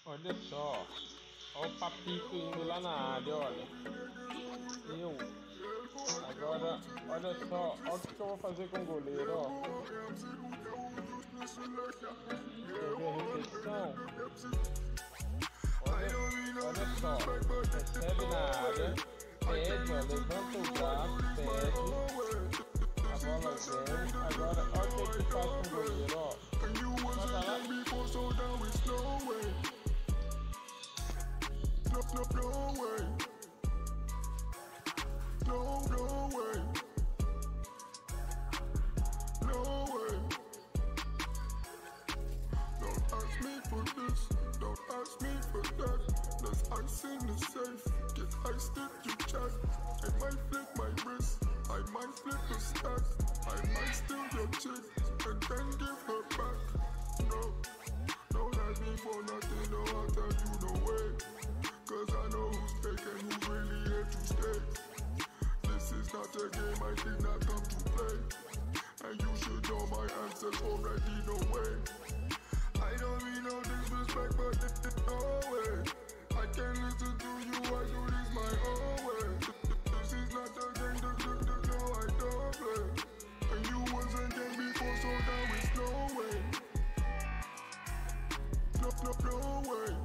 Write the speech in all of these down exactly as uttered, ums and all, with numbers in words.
Olha só. Olha o Papito indo lá na área, olha. Eu. Agora, olha só. Olha o que que eu vou fazer com o goleiro, ó. Quer ver a repetição? Olha, olha só. Recebe na área. Pede, ó. Levanta o braço, pede. A bola vem. Agora, olha o que que faz com o goleiro, ó. Manda lá. No, no, no way. No, no way. No way. Don't ask me for this. Don't ask me for that. There's ice in the safe. Get iced if you check. I might flip my wrist. I might flip the stack. I might steal your chick and then give her back. No, don't ask me for nothing. No, I'll tell you no way. Cause I know who's fake and who's really here to stay. This is not a game I did not come to play. And you should know my answers already, no way. I don't mean no disrespect, but no way. I can't listen to you, I do this my own way. This is not a game, the, the, the, no, I don't play. And you wasn't game before, so now it's no way. No, no, no way.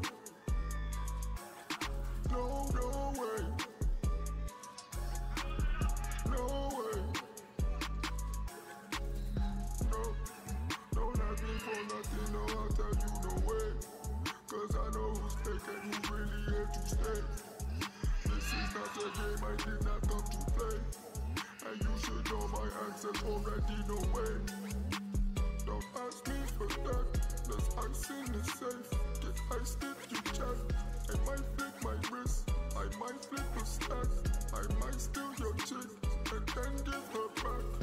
No, no way. No way. No, don't ask me for nothing, no, I'll tell you no way. Cause I know who's fake and who's really here to stay. This is not a game I did not come to play. And you should know my answers already, no way. Don't ask me for that, there's ice in the safe. Get iced if you check. I might flip my wrist, I might flip a stack. I might steal your chick and then give her back.